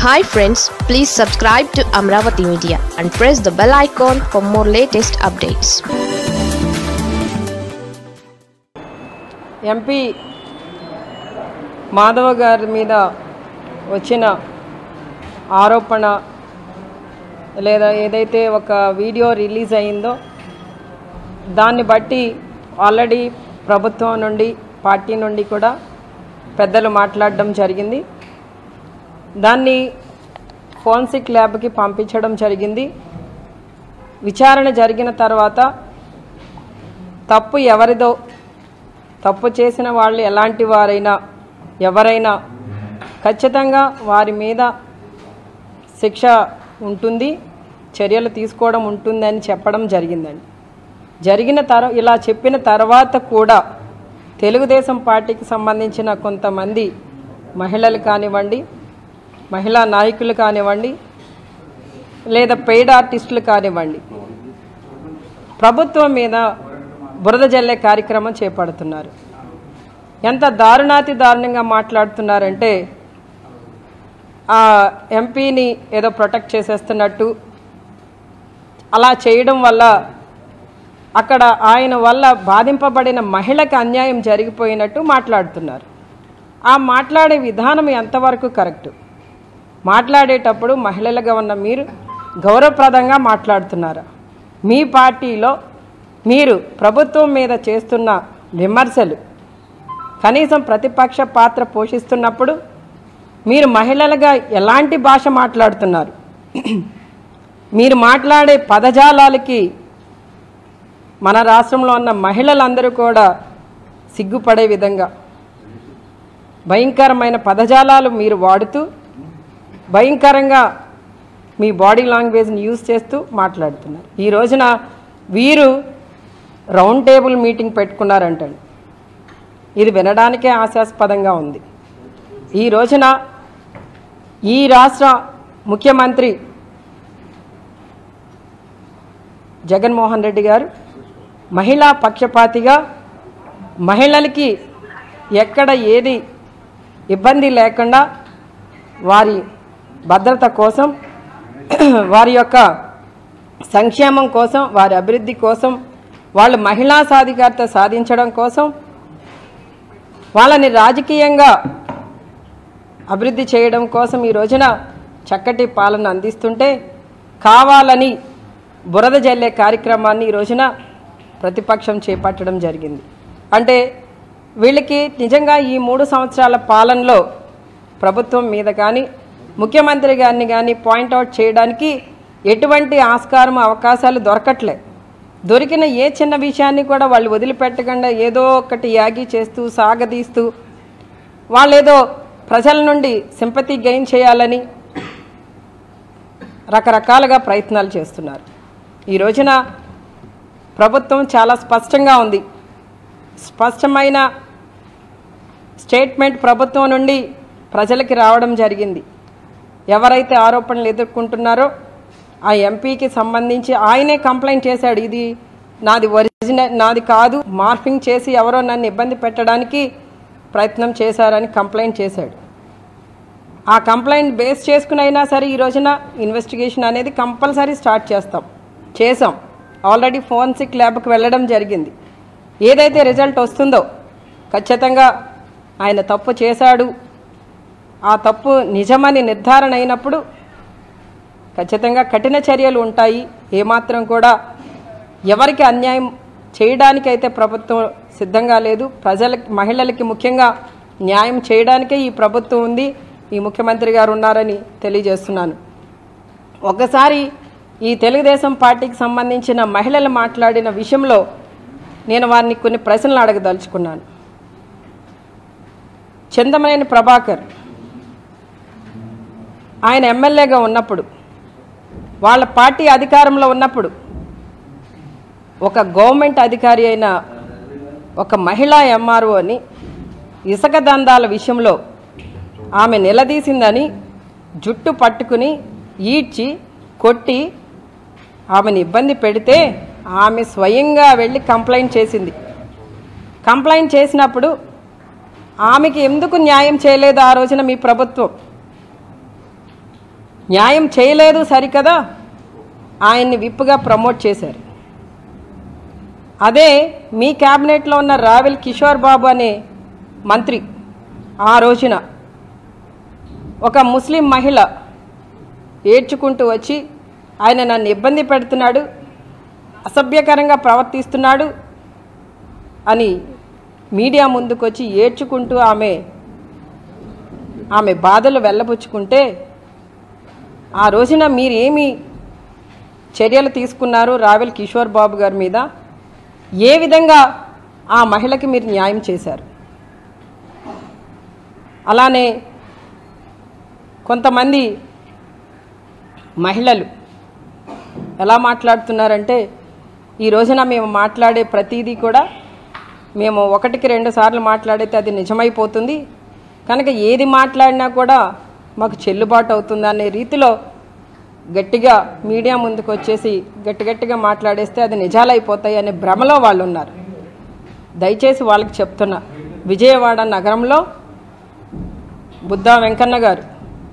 Hi friends, please subscribe to Amravati Media and press the bell icon for more latest updates. MP Madhava గారి మీద వచ్చిన ఆరోపణ లేదా ఏదైతే ఒక వీడియో రిలీజ్ అయ్యిందో దాన్ని బట్టి ఆల్రెడీ ప్రభుత్వం నుండి పార్టీ నుండి కూడా పెద్దలు మాట్లాడడం జరిగింది. దాన్ని ఫోరెన్సిక్ ల్యాబ్కి పంపించడం జరిగింది. విచారణ జరిగిన తర్వాత తప్పు ఎవరిదో, తప్పు చేసిన వాళ్ళు ఎలాంటి వారైనా ఎవరైనా ఖచ్చితంగా వారి మీద శిక్ష ఉంటుంది, చర్యలు తీసుకోవడం ఉంటుందని చెప్పడం జరిగిందండి. ఇలా చెప్పిన తర్వాత కూడా తెలుగుదేశం పార్టీకి సంబంధించిన కొంతమంది మహిళలు కానివ్వండి, మహిళా నాయకులు కానివ్వండి, లేదా పెయిడ్ ఆర్టిస్టులు కానివ్వండి, ప్రభుత్వం మీద బురద జల్లే కార్యక్రమం చేపడుతున్నారు. ఎంత దారుణాతి దారుణంగా మాట్లాడుతున్నారంటే ఆ ఎంపీని ఏదో ప్రొటెక్ట్ చేసేస్తున్నట్టు, అలా చేయడం వల్ల అక్కడ ఆయన వల్ల బాధింపబడిన మహిళకు అన్యాయం జరిగిపోయినట్టు మాట్లాడుతున్నారు. ఆ మాట్లాడే విధానం ఎంతవరకు కరెక్టు? మాట్లాడేటప్పుడు మహిళలుగా ఉన్న మీరు గౌరవప్రదంగా మాట్లాడుతున్నారా? మీ పార్టీలో మీరు ప్రభుత్వం మీద చేస్తున్న విమర్శలు, కనీసం ప్రతిపక్ష పాత్ర పోషిస్తున్నప్పుడు మీరు మహిళలుగా ఎలాంటి భాష మాట్లాడుతున్నారు? మీరు మాట్లాడే పదజాలాలకి మన రాష్ట్రంలో ఉన్న మహిళలందరూ కూడా సిగ్గుపడే విధంగా భయంకరమైన పదజాలాలు మీరు వాడుతూ భయంకరంగా మీ బాడీ లాంగ్వేజ్ని యూజ్ చేస్తూ మాట్లాడుతున్నారు. ఈ రోజున వీరు రౌండ్ టేబుల్ మీటింగ్ పెట్టుకున్నారంటండి. ఇది వినడానికే హాస్యాస్పదంగా ఉంది. ఈ రోజున ఈ రాష్ట్ర ముఖ్యమంత్రి జగన్మోహన్ రెడ్డి గారు మహిళా పక్షపాతిగా మహిళలకి ఎక్కడ ఏది ఇబ్బంది లేకుండా వారి భద్రత కోసం, వారి యొక్క సంక్షేమం కోసం, వారి అభివృద్ధి కోసం, వాళ్ళు మహిళా సాధికారత సాధించడం కోసం, వాళ్ళని రాజకీయంగా అభివృద్ధి చేయడం కోసం ఈ రోజున చక్కటి పాలన అందిస్తుంటే కావాలని బురద జల్లే కార్యక్రమాన్ని ఈ రోజున ప్రతిపక్షం చేపట్టడం జరిగింది. అంటే వీళ్ళకి నిజంగా ఈ 3 సంవత్సరాల పాలనలో ప్రభుత్వం మీద కానీ ముఖ్యమంత్రి గారిని కానీ పాయింట్అవుట్ చేయడానికి ఎటువంటి ఆస్కారం అవకాశాలు దొరకట్లే. దొరికిన ఏ చిన్న విషయాన్ని కూడా వాళ్ళు వదిలిపెట్టకుండా ఏదో ఒకటి యాగి చేస్తూ సాగదీస్తూ వాళ్ళేదో ప్రజల నుండి సింపతి గెయిన్ చేయాలని రకరకాలుగా ప్రయత్నాలు చేస్తున్నారు. ఈ రోజున ప్రభుత్వం చాలా స్పష్టంగా ఉంది. స్పష్టమైన స్టేట్మెంట్ ప్రభుత్వం నుండి ప్రజలకి రావడం జరిగింది. ఎవరైతే ఆరోపణలు ఎదుర్కొంటున్నారో ఆ ఎంపీకి సంబంధించి ఆయనే కంప్లైంట్ చేశాడు. ఇది నాది ఒరిజినల్, నాది కాదు, మార్ఫింగ్ చేసి ఎవరో నన్ను ఇబ్బంది పెట్టడానికి ప్రయత్నం చేశారని కంప్లైంట్ చేశాడు. ఆ కంప్లైంట్ బేస్ చేసుకుని అయినా సరే ఈ రోజున ఇన్వెస్టిగేషన్ అనేది కంపల్సరీ స్టార్ట్ చేసాం. ఆల్రెడీ ఫోరెన్సిక్ ల్యాబ్కి వెళ్ళడం జరిగింది. ఏదైతే రిజల్ట్ వస్తుందో ఖచ్చితంగా ఆయన తప్పు చేశాడు, ఆ తప్పు నిజమని నిర్ధారణ అయినప్పుడు ఖచ్చితంగా కఠిన చర్యలు ఉంటాయి. ఏమాత్రం కూడా ఎవరికి అన్యాయం చేయడానికైతే ప్రభుత్వం సిద్ధంగా లేదు. ప్రజలకి, మహిళలకి ముఖ్యంగా న్యాయం చేయడానికే ఈ ప్రభుత్వం ఉంది, ఈ ముఖ్యమంత్రి గారు ఉన్నారని తెలియజేస్తున్నాను. ఒకసారి ఈ తెలుగుదేశం పార్టీకి సంబంధించిన మహిళలు మాట్లాడిన విషయంలో నేను వారిని కొన్ని ప్రశ్నలు అడగదలుచుకున్నాను. చింతమనేని ప్రభాకర్ ఆయన ఎమ్మెల్యేగా ఉన్నప్పుడు, వాళ్ళ పార్టీ అధికారంలో ఉన్నప్పుడు ఒక గవర్నమెంట్ అధికారి అయిన ఒక మహిళా ఎంఆర్ఓని ఇసుక దందాల విషయంలో ఆమె నిలదీసిందని జుట్టు పట్టుకుని ఈడ్చి కొట్టి ఆమెను ఇబ్బంది పెడితే ఆమె స్వయంగా వెళ్ళి కంప్లైంట్ చేసింది. కంప్లైంట్ చేసినప్పుడు ఆమెకి ఎందుకు న్యాయం చేయలేదు ఆ రోజున మీ ప్రభుత్వం? న్యాయం చేయలేదు సరికదా ఆయన్ని విప్గా ప్రమోట్ చేశారు. అదే మీ క్యాబినెట్లో ఉన్న రావెల్ కిషోర్ బాబు అనే మంత్రి ఆ రోజున ఒక ముస్లిం మహిళ ఏడ్చుకుంటూ వచ్చి ఆయన నన్ను ఇబ్బంది పెడుతున్నాడు, అసభ్యకరంగా ప్రవర్తిస్తున్నాడు అని మీడియా ముందుకు వచ్చి ఏడ్చుకుంటూ ఆమె బాధలు వెళ్ళబుచ్చుకుంటే ఆ రోజున మీరేమి చర్యలు తీసుకున్నారు రావెల్ కిషోర్ బాబు గారి మీద? ఏ విధంగా ఆ మహిళకి మీరు న్యాయం చేశారు? అలానే కొంతమంది మహిళలు ఎలా మాట్లాడుతున్నారంటే ఈ రోజున మేము మాట్లాడే ప్రతిదీ కూడా మేము 1-2 సార్లు మాట్లాడితే అది నిజమైపోతుంది కనుక ఏది మాట్లాడినా కూడా మాకు చెల్లుబాటు అవుతుంది అనే రీతిలో గట్టిగా మీడియా ముందుకు వచ్చేసి గట్టిగా మాట్లాడేస్తే అది నిజాలైపోతాయి అనే భ్రమలో వాళ్ళు ఉన్నారు. దయచేసి వాళ్ళకి చెప్తున్నా, విజయవాడ నగరంలో బుద్దా వెంకన్న గారు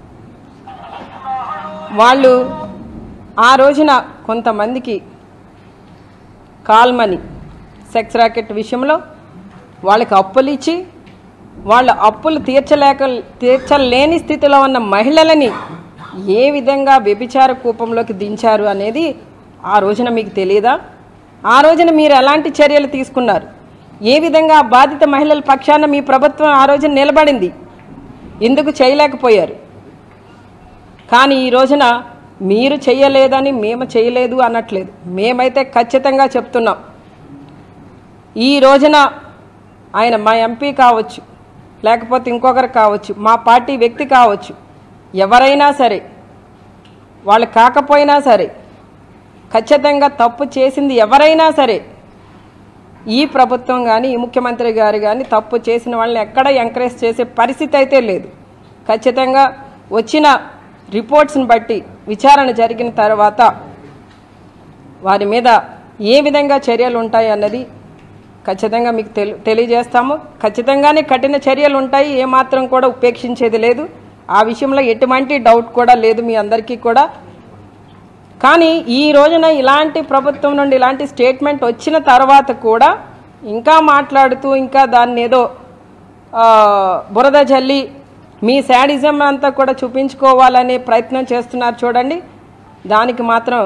వాళ్ళు ఆ రోజున కొంతమందికి కాల్ మనీ సెక్స్ ర్యాకెట్ విషయంలో వాళ్ళకి అప్పులు ఇచ్చి వాళ్ళ అప్పులు తీర్చలేని స్థితిలో ఉన్న మహిళలని ఏ విధంగా వ్యభిచార కూపంలోకి దించారు అనేది ఆ రోజున మీకు తెలియదా? ఆ రోజున మీరు ఎలాంటి చర్యలు తీసుకున్నారు? ఏ విధంగా బాధిత మహిళల పక్షాన మీ ప్రభుత్వం ఆ రోజున నిలబడింది? ఎందుకు చేయలేకపోయారు? కానీ ఈ రోజున మీరు చేయలేదని మేము చేయలేదు అనట్లేదు, మేమైతే ఖచ్చితంగా చెప్తున్నాం. ఈ రోజున ఆయన మా ఎంపీ కావచ్చు, లేకపోతే ఇంకొకరు కావచ్చు, మా పార్టీ వ్యక్తి కావచ్చు, ఎవరైనా సరే, వాళ్ళు కాకపోయినా సరే, ఖచ్చితంగా తప్పు చేసింది ఎవరైనా సరే, ఈ ప్రభుత్వం కానీ ఈ ముఖ్యమంత్రి గారు కానీ తప్పు చేసిన వాళ్ళని ఎక్కడ ఎంకరేజ్ చేసే పరిస్థితి అయితే లేదు. ఖచ్చితంగా వచ్చిన రిపోర్ట్స్ని బట్టి విచారణ జరిగిన తర్వాత వారి మీద ఏ విధంగా చర్యలు ఉంటాయి అన్నది ఖచ్చితంగా మీకు తెలియజేస్తాము. ఖచ్చితంగానే కఠిన చర్యలు ఉంటాయి, ఏమాత్రం కూడా ఉపేక్షించేది లేదు. ఆ విషయంలో ఎటువంటి డౌట్ కూడా లేదు మీ అందరికీ కూడా. కానీ ఈ రోజున ఇలాంటి ప్రభుత్వం నుండి ఇలాంటి స్టేట్మెంట్ వచ్చిన తర్వాత కూడా ఇంకా మాట్లాడుతూ ఇంకా దాన్ని ఏదో బురద జల్లి మీ శాడిజం అంతా కూడా చూపించుకోవాలనే ప్రయత్నం చేస్తున్నారు చూడండి. దానికి మాత్రం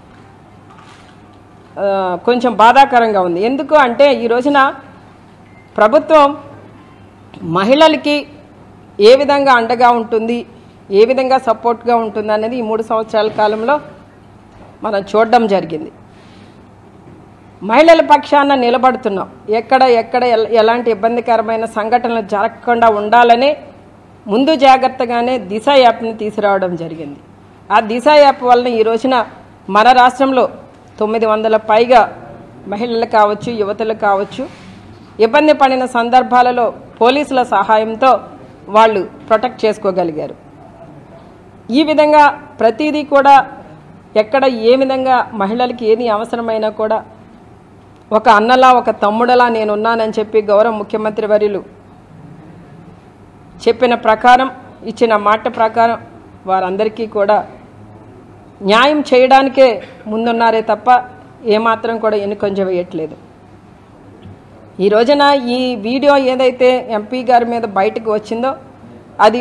కొంచెం బాధాకరంగా ఉంది. ఎందుకు అంటే ఈ రోజున ప్రభుత్వం మహిళలకి ఏ విధంగా అండగా ఉంటుంది, ఏ విధంగా సపోర్ట్గా ఉంటుంది అనేది ఈ 3 సంవత్సరాల కాలంలో మనం చూడడం జరిగింది. మహిళల పక్షాన నిలబడుతున్నాం. ఎక్కడ ఎలాంటి ఇబ్బందికరమైన సంఘటనలు జరగకుండా ఉండాలనే ముందు జాగ్రత్తగానే దిశ యాప్ని తీసుకురావడం జరిగింది. ఆ దిశ యాప్ వలన ఈ రోజున మన రాష్ట్రంలో 900 పైగా మహిళలు కావచ్చు, యువతులు కావచ్చు, ఇబ్బంది పడిన సందర్భాలలో పోలీసుల సహాయంతో వాళ్ళు ప్రొటెక్ట్ చేసుకోగలిగారు. ఈ విధంగా ప్రతిదీ కూడా ఎక్కడ ఏ విధంగా మహిళలకి ఏది అవసరమైనా కూడా ఒక అన్నలా ఒక తమ్ముడలా నేనున్నానని చెప్పి గౌరవ ముఖ్యమంత్రి వర్యులు చెప్పిన ప్రకారం, ఇచ్చిన మాట ప్రకారం వారందరికీ కూడా న్యాయం చేయడానికే ముందున్నారే తప్ప ఏమాత్రం కూడా వెనుకంజ వేయట్లేదు. ఈ రోజున ఈ వీడియో ఏదైతే ఎంపీ గారి మీద బయటకు వచ్చిందో అది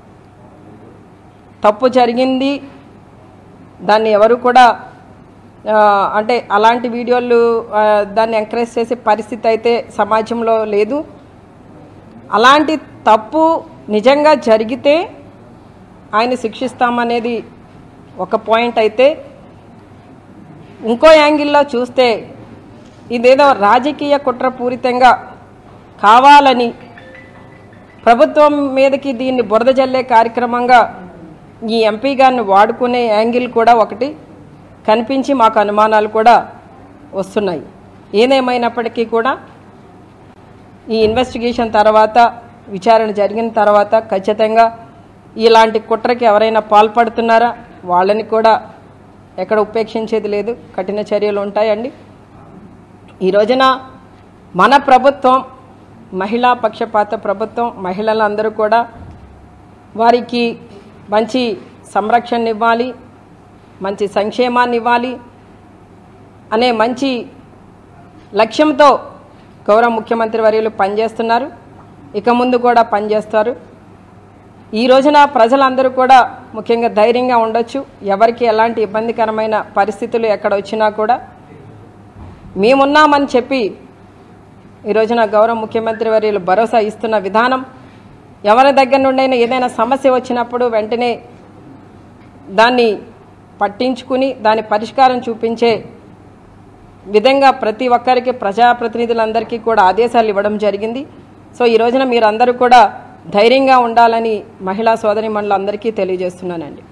తప్పు జరిగింది. దాన్ని ఎవరు కూడా అంటే అలాంటి వీడియోలు దాన్ని ఎంకరేజ్ చేసే పరిస్థితి అయితే సమాజంలో లేదు. అలాంటి తప్పు నిజంగా జరిగితే ఆయన శిక్షిస్తామనేది ఒక పాయింట్ అయితే, ఇంకో యాంగిల్లో చూస్తే ఇదేదో రాజకీయ కుట్రపూరితంగా కావాలని ప్రభుత్వం మీదకి దీన్ని బురద జల్లే కార్యక్రమంగా ఈ ఎంపీ గారిని వాడుకునే యాంగిల్ కూడా ఒకటి కనిపించి మాకు అనుమానాలు కూడా వస్తున్నాయి. ఏదేమైనప్పటికీ కూడా ఈ ఇన్వెస్టిగేషన్ తర్వాత, విచారణ జరిగిన తర్వాత ఖచ్చితంగా ఇలాంటి కుట్రకి ఎవరైనా పాల్పడుతున్నారా వాళ్ళని కూడా ఎక్కడ ఉపేక్షించేది లేదు, కఠిన చర్యలు ఉంటాయండి. ఈ రోజున మన ప్రభుత్వం మహిళా పక్షపాత ప్రభుత్వం. మహిళలందరూ కూడా వారికి మంచి సంరక్షణ ఇవ్వాలి, మంచి సంక్షేమాన్ని ఇవ్వాలి అనే మంచి లక్ష్యంతో గౌరవ ముఖ్యమంత్రి వర్యులు పనిచేస్తున్నారు. ఇక ముందు కూడా పనిచేస్తారు. ఈ రోజున ప్రజలందరూ కూడా ముఖ్యంగా ధైర్యంగా ఉండొచ్చు. ఎవరికి ఎలాంటి ఇబ్బందికరమైన పరిస్థితులు ఎక్కడ వచ్చినా కూడా మేమున్నామని చెప్పి ఈ రోజున గౌరవ ముఖ్యమంత్రి వర్యులు భరోసా ఇస్తున్న విధానం, ఎవరి దగ్గర నుండైనా ఏదైనా సమస్య వచ్చినప్పుడు వెంటనే దాన్ని పట్టించుకుని దాని పరిష్కారం చూపించే విధంగా ప్రతి ఒక్కరికి ప్రజాప్రతినిధులందరికీ కూడా ఆదేశాలు ఇవ్వడం జరిగింది. సో ఈ రోజున మీరందరూ కూడా ధైర్యంగా ఉండాలని మహిళా సోదరీమణులందరికీ తెలియజేస్తున్నానండి.